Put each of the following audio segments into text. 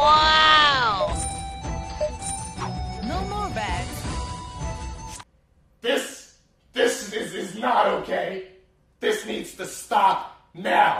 Wow! No more bets. This is not okay. This needs to stop now.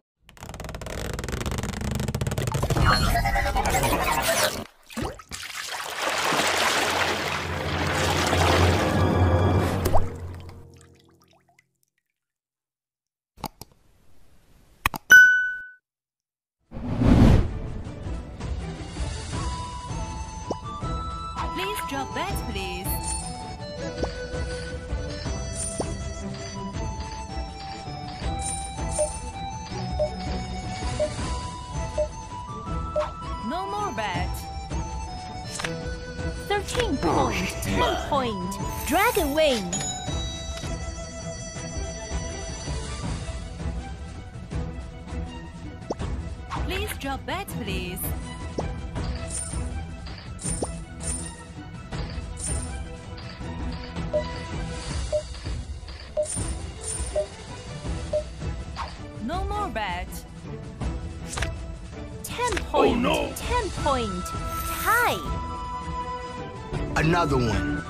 Please drop bets, please. No more bet. 13 point, 10 point, Dragon Wing. Please drop bets, please. No more bet. 10 point, Oh, no. 10 point, tie. Another one.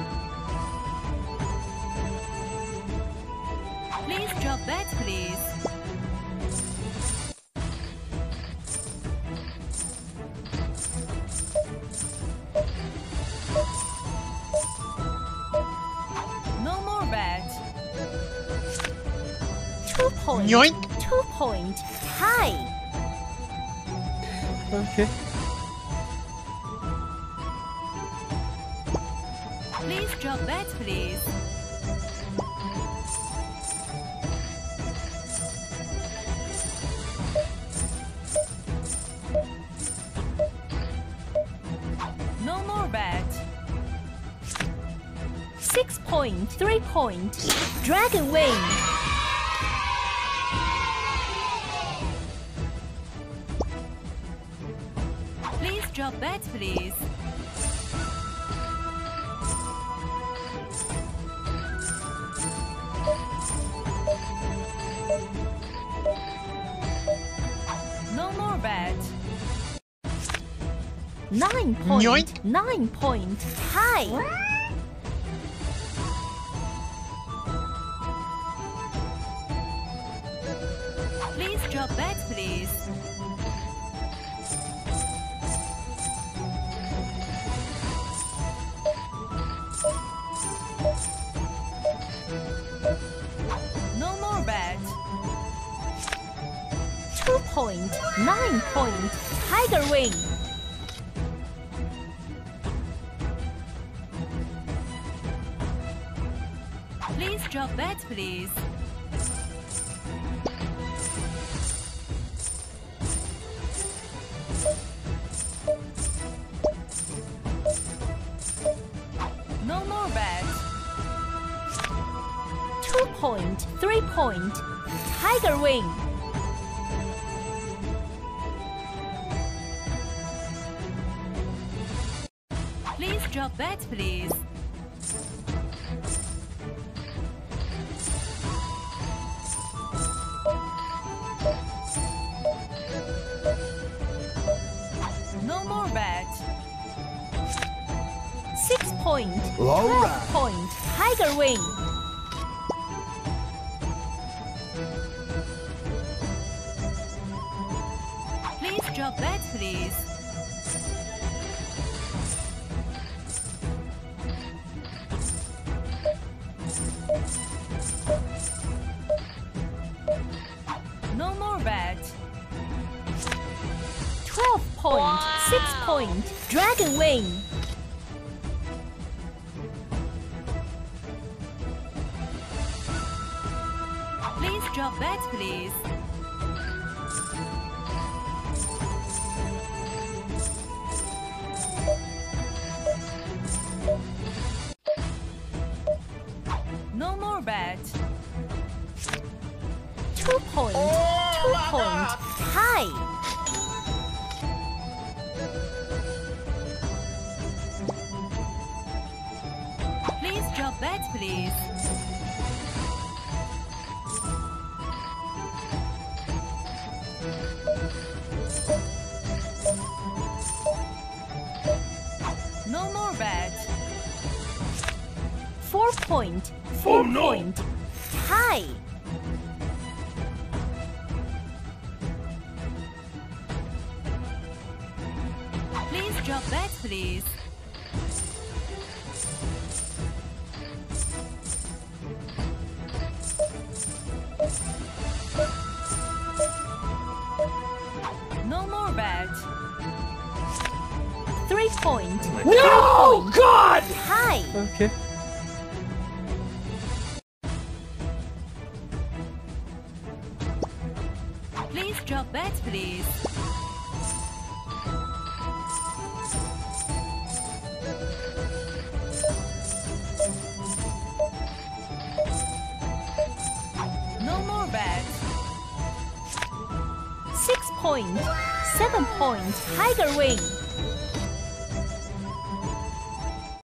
Please drop bets, please. No more bet. 2 point, Yoink. 2 point, tie. Okay. Please drop bets, please. No more bet. 6 point, 3 point, Dragon Wing. Please drop bets, please. No more bet. 9 point, Yoink. 9 point, tie. Please drop bets, please. No more bet. 2 point, 9 point, Tiger Wing. Please drop bets, please. No more bet. 2 point, 3 point, Tiger Wing. Please drop bets, please. No more bet. 6 point, All 12 right. point, Tiger Wing. Please drop bets, please. No more bet. 12 point, 6 point, Dragon Wing. Please drop bets, please. No more bet. 2 point, 2 point, tie. Please drop bets, please. point. Oh, 4 no. point. Tie. Please drop bet, please. No more bet. 3 point. No! God! Tie. Okay. Please drop bet, please. No more bet. 6 point. 7 point. Tiger wing.